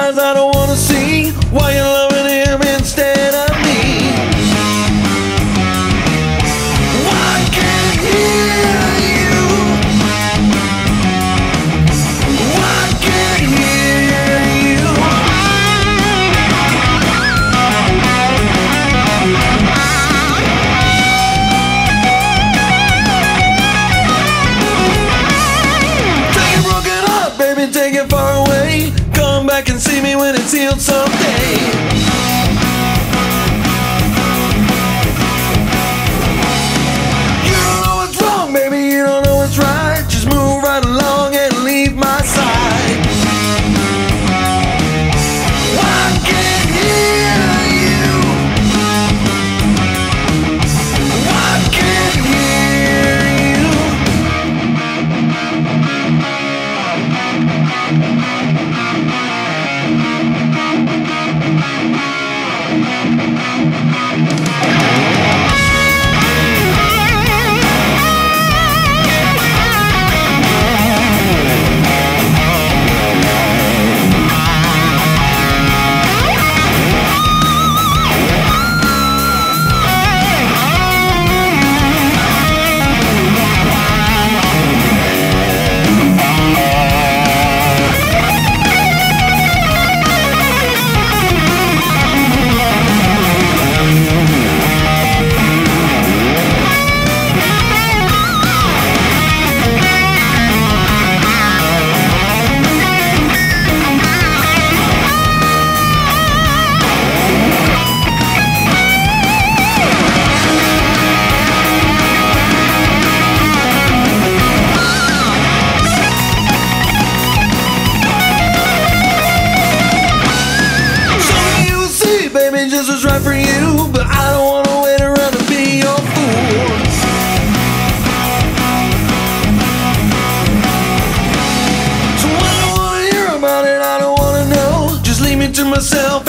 eyes I don't wanna see. Why you loving him instead of me? Why can't hear you? Why can't hear you? Take it broken up, baby, take it far away. Come back and see me when it's healed someday. You don't know what's wrong, baby, you don't know what's right. Just move right along and leave my side. I can't hear you. I can't hear you. Baby, just was right for you, but I don't wanna wait around to be your fool. So I don't wanna hear about it, I don't wanna know. Just leave me to myself